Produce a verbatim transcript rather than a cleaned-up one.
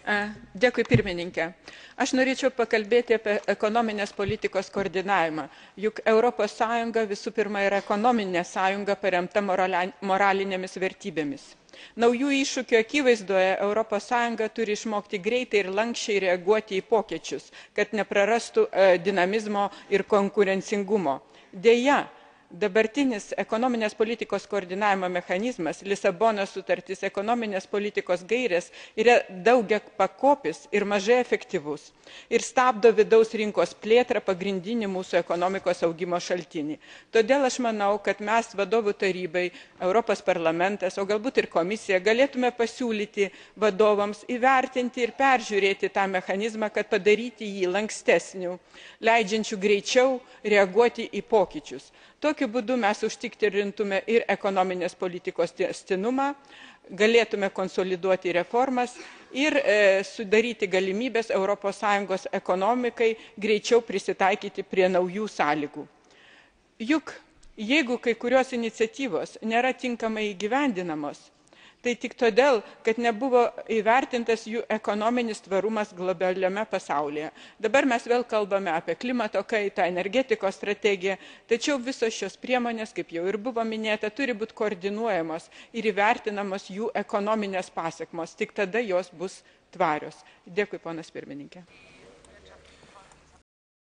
Dėkui, pirmininkė. Aš norėčiau pakalbėti apie ekonominės politikos koordinavimą. Juk Europos Sąjunga visų pirma yra ekonominė sąjunga paremta moralinėmis vertybėmis. Naujų iššūkių akivaizdoje Europos Sąjunga turi išmokti greitai ir lanksčiai reaguoti į pokyčius, kad neprarastų dinamizmo ir konkurencingumo. Deja, dabartinis ekonominės politikos koordinavimo mechanizmas, Lisabonos sutartis, ekonominės politikos gairės yra daugiapakopis ir mažai efektyvus ir stabdo vidaus rinkos plėtrą, pagrindinį mūsų ekonomikos augimo šaltinį. Todėl aš manau, kad mes vadovų tarybai, Europos parlamentas, o galbūt ir komisija, galėtume pasiūlyti vadovams įvertinti ir peržiūrėti tą mechanizmą, kad padaryti jį lankstesniu, leidžiančiu greičiau reaguoti į pokyčius. Tokiu būdu mes užtikrintume ir ekonominės politikos tęstinumą, galėtume konsoliduoti reformas ir e, sudaryti galimybės Europos Sąjungos ekonomikai greičiau prisitaikyti prie naujų sąlygų. Juk jeigu kai kurios iniciatyvos nėra tinkamai įgyvendinamos, tai tik todėl, kad nebuvo įvertintas jų ekonominis tvarumas globaliame pasaulyje. Dabar mes vėl kalbame apie klimato kaitą, energetikos strategiją, tačiau visos šios priemonės, kaip jau ir buvo minėta, turi būti koordinuojamos ir įvertinamos jų ekonominės pasekmos, tik tada jos bus tvarios. Dėkui, ponas pirmininkė.